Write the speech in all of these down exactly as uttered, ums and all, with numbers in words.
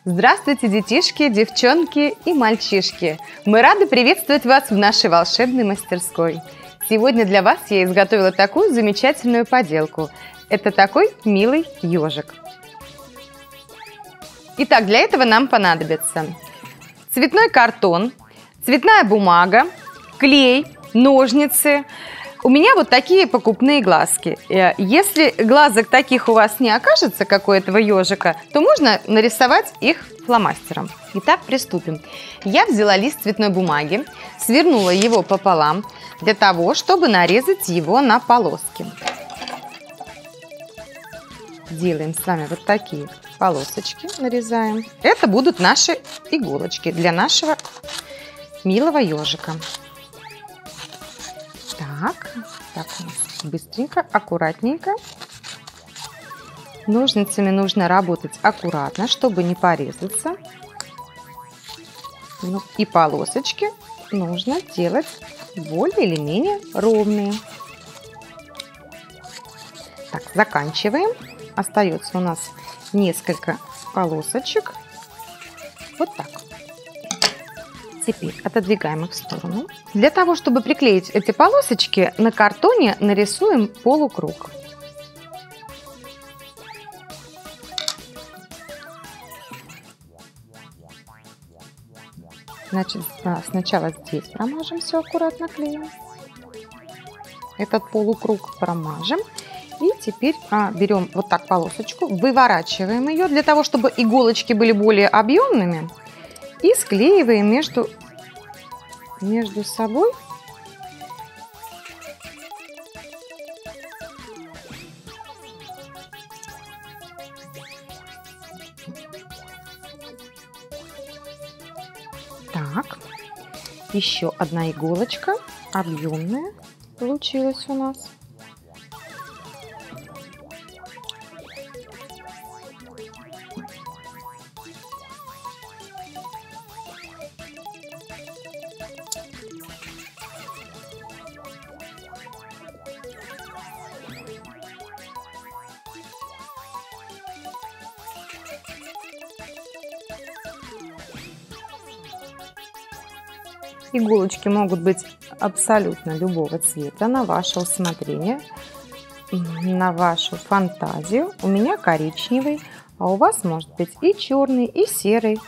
Здравствуйте, детишки, девчонки и мальчишки! Мы рады приветствовать вас в нашей волшебной мастерской. Сегодня для вас я изготовила такую замечательную поделку. Это такой милый ежик. Итак, для этого нам понадобится цветной картон, цветная бумага, клей, ножницы. У меня вот такие покупные глазки. Если глазок таких у вас не окажется, как у этого ежика, то можно нарисовать их фломастером. Итак, приступим. Я взяла лист цветной бумаги, свернула его пополам для того, чтобы нарезать его на полоски. Делаем с вами вот такие полосочки, нарезаем. Это будут наши иголочки для нашего милого ежика. Так, так, быстренько, аккуратненько. Ножницами нужно работать аккуратно, чтобы не порезаться. Ну, и полосочки нужно делать более или менее ровные. Так, заканчиваем. Остается у нас несколько полосочек. Вот так. Теперь отодвигаем их в сторону. Для того, чтобы приклеить эти полосочки, на картоне нарисуем полукруг. Значит, сначала здесь промажем все аккуратно клеем. Этот полукруг промажем. И теперь а, берем вот так полосочку, выворачиваем ее для того, чтобы иголочки были более объемными. И склеиваем между, между собой. Так, еще одна иголочка объемная получилась у нас. Иголочки могут быть абсолютно любого цвета, на ваше усмотрение, на вашу фантазию. У меня коричневый, а у вас может быть и черный, и серый.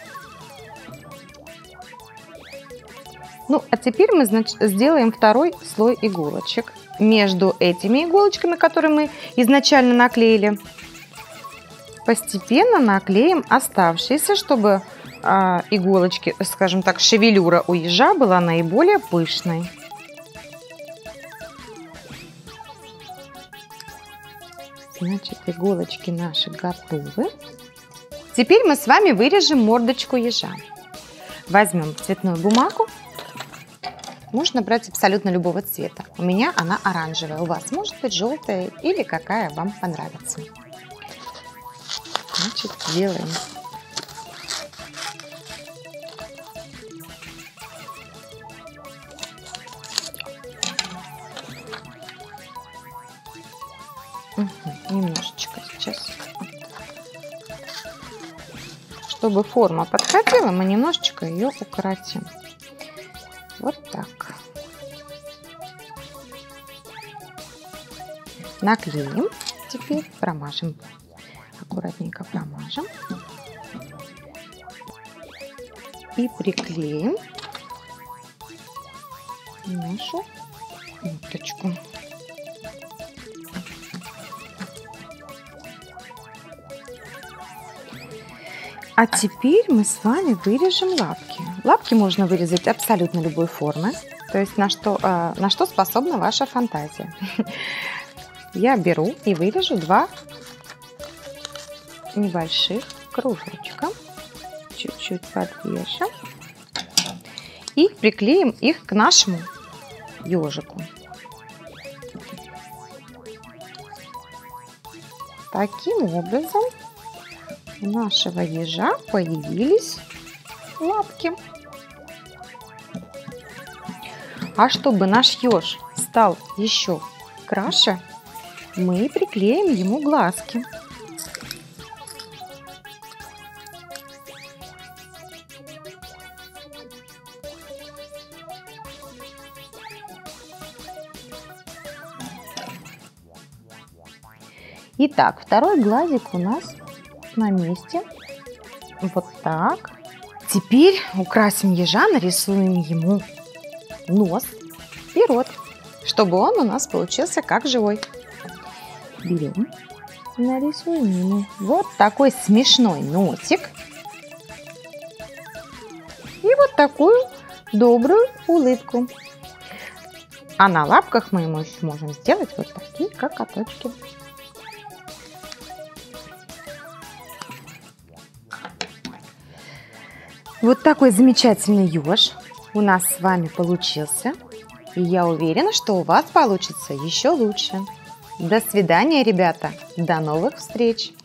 Ну, а теперь мы, значит, сделаем второй слой иголочек. Между этими иголочками, которые мы изначально наклеили, постепенно наклеим оставшиеся, чтобы а, иголочки, скажем так, шевелюра у ежа была наиболее пышной. Значит, иголочки наши готовы. Теперь мы с вами вырежем мордочку ежа. Возьмем цветную бумагу. Можно брать абсолютно любого цвета. У меня она оранжевая, у вас может быть желтая или какая вам понравится. Значит, делаем. Угу, немножечко сейчас. Чтобы форма подходила, мы немножечко ее укоротим. Вот так. Наклеим. Теперь промажем. Аккуратненько промажем. И приклеим нашу ниточку. А теперь мы с вами вырежем лапки. Лапки можно вырезать абсолютно любой формы, то есть на что, на что способна ваша фантазия. Я беру и вырежу два небольших кружочка, чуть-чуть подвешим и приклеим их к нашему ежику. Таким образом у нашего ежа появились лапки. А чтобы наш еж стал еще краше, мы приклеим ему глазки. Итак, второй глазик у нас на месте. Вот так. Теперь украсим ежа, нарисуем ему нос и рот, чтобы он у нас получился как живой. Берем, нарисуем ему вот такой смешной носик и вот такую добрую улыбку. А на лапках мы ему еще можем сделать вот такие кокоточки. Вот такой замечательный еж у нас с вами получился. И я уверена, что у вас получится еще лучше. До свидания, ребята. До новых встреч.